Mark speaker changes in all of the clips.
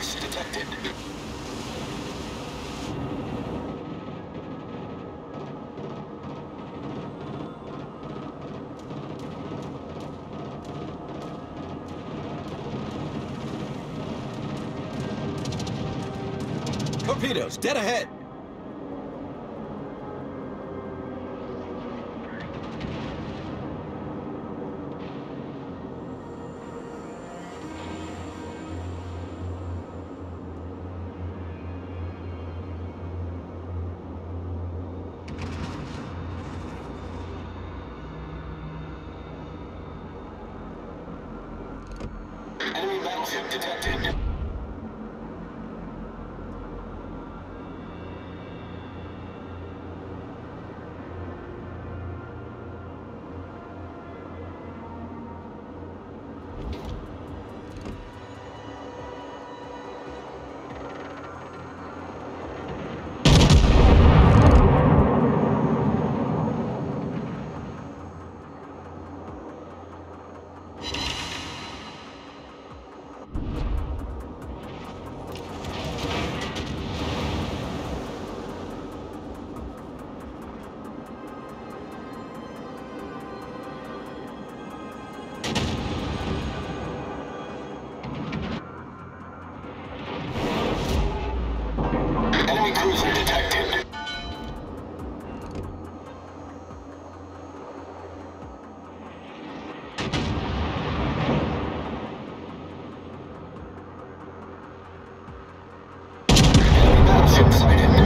Speaker 1: force detected.
Speaker 2: Torpedoes, dead ahead!
Speaker 1: Enemy battleship detected. Enemy cruiser detected. Enemy battleship sighted.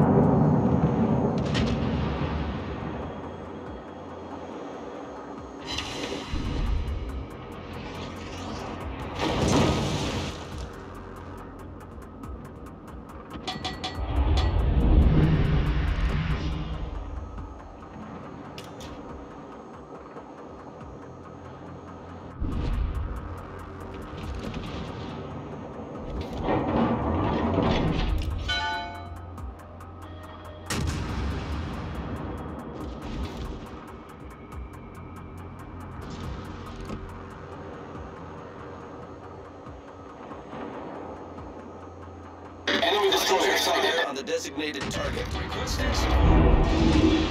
Speaker 1: Enemy destroyer sighted.
Speaker 2: On the designated target.
Speaker 3: Requesting support.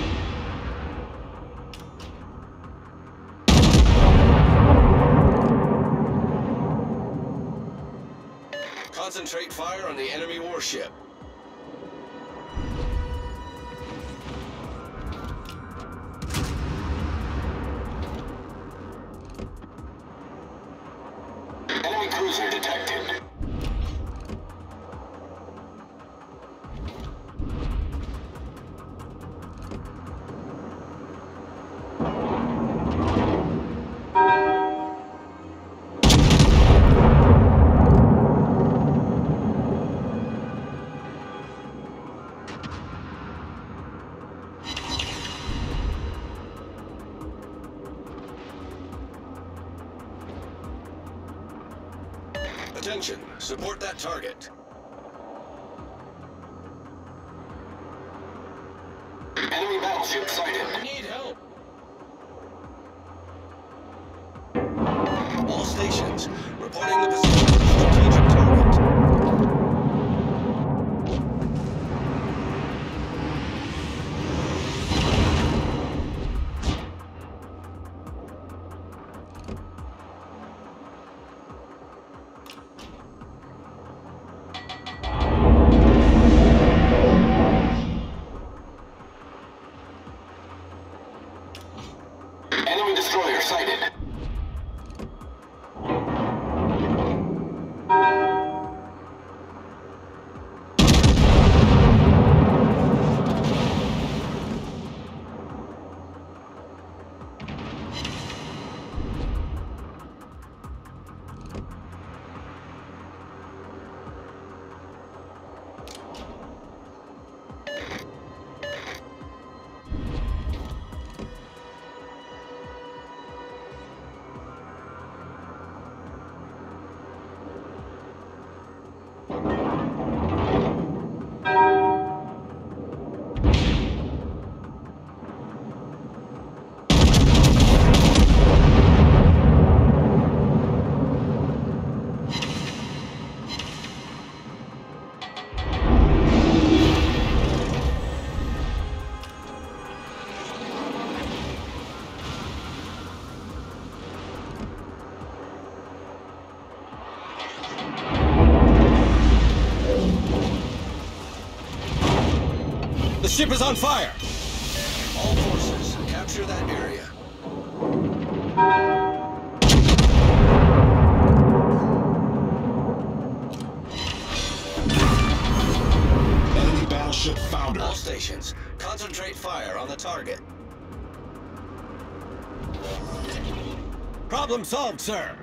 Speaker 2: Concentrate fire on the enemy warship.
Speaker 1: Enemy cruiser detected.
Speaker 2: Attention, support that target.
Speaker 1: Enemy battleship sighted.
Speaker 2: We need help. All stations, reporting the position of the strategic target.
Speaker 1: Enemy destroyer sighted.
Speaker 4: The ship is on fire!
Speaker 2: All forces, capture that area.
Speaker 5: Enemy battleship foundered.
Speaker 2: All stations, concentrate fire on the target.
Speaker 4: Problem solved, sir.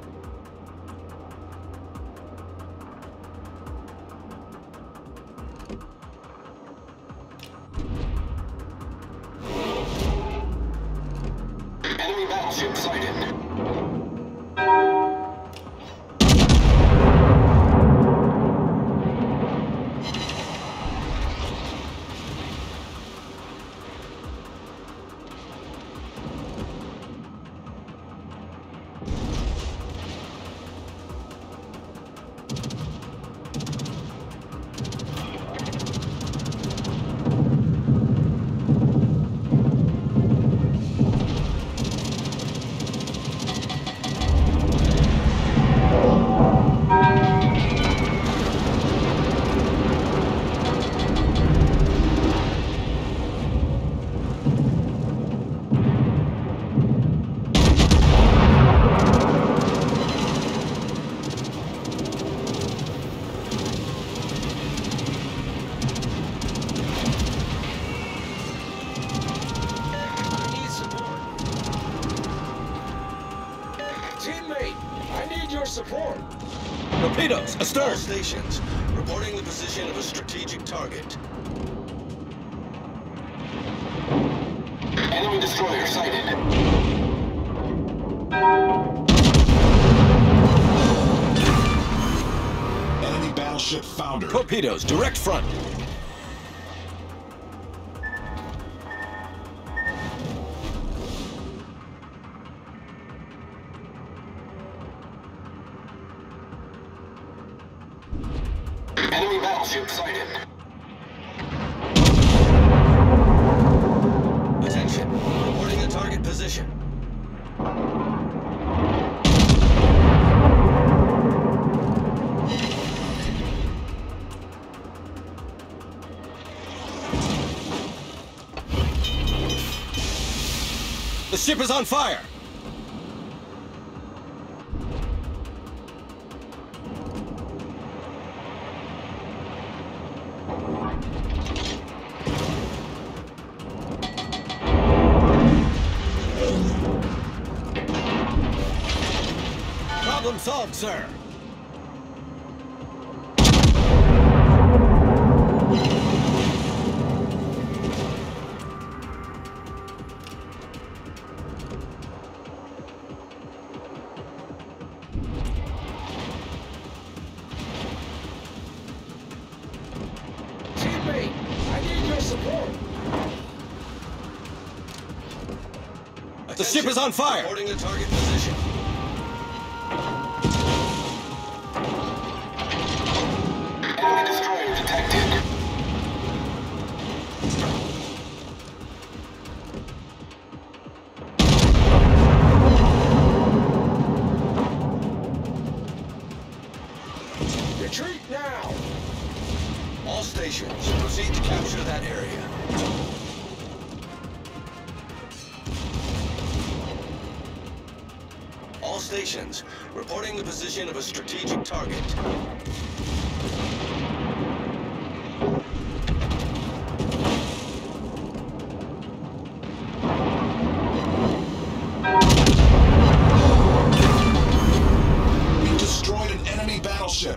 Speaker 1: Enemy battleship sighted.
Speaker 3: Support!
Speaker 4: Torpedoes,
Speaker 2: All
Speaker 4: astern!
Speaker 2: stations, reporting the position of a strategic target.
Speaker 1: Enemy destroyer sighted.
Speaker 5: Enemy battleship foundered.
Speaker 4: Torpedoes, direct front!
Speaker 1: Enemy battleship sighted.
Speaker 2: Attention, reporting a target position.
Speaker 4: The ship is on fire! Problem solved, sir.
Speaker 3: Teammate, I need your support!
Speaker 4: The ship is on fire!
Speaker 2: Reporting the target position.
Speaker 1: Enemy destroyer detected.
Speaker 3: Retreat now!
Speaker 2: All stations, proceed to capture that area. All stations, reporting the position of a strategic target.
Speaker 5: We destroyed an enemy battleship.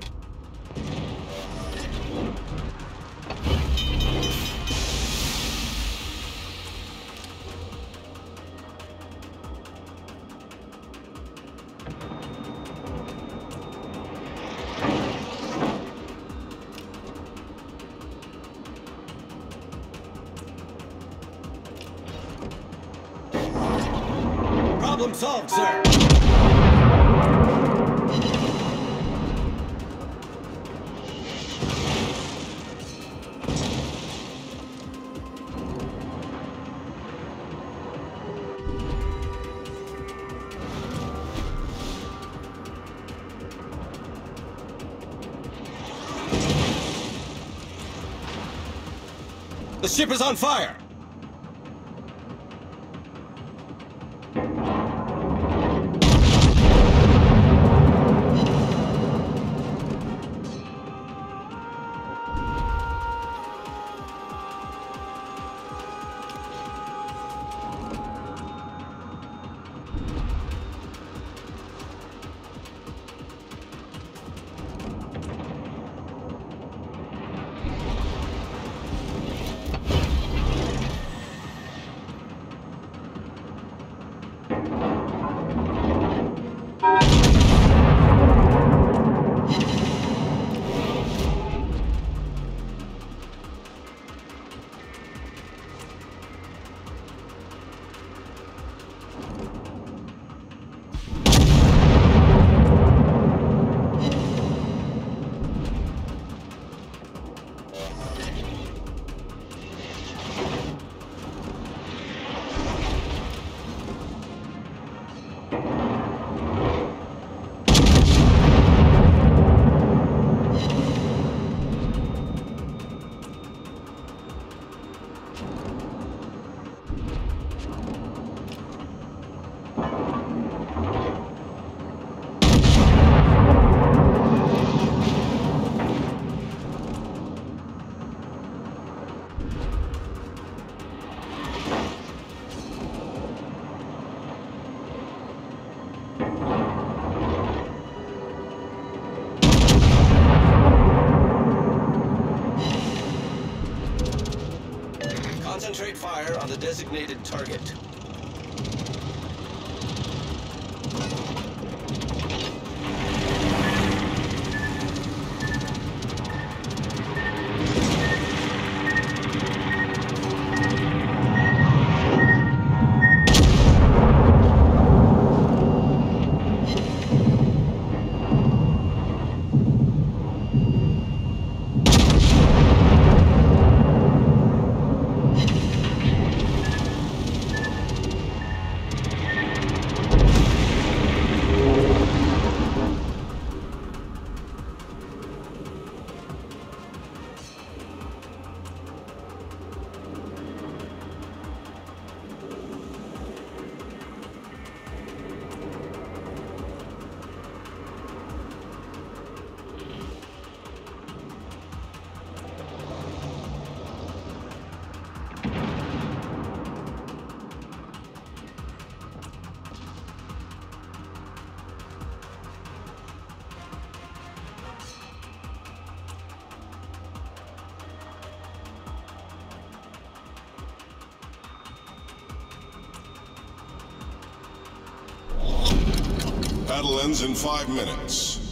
Speaker 4: Problem solved, sir. The ship is on fire! Concentrate fire on the designated target.
Speaker 5: Battle ends in 5 minutes.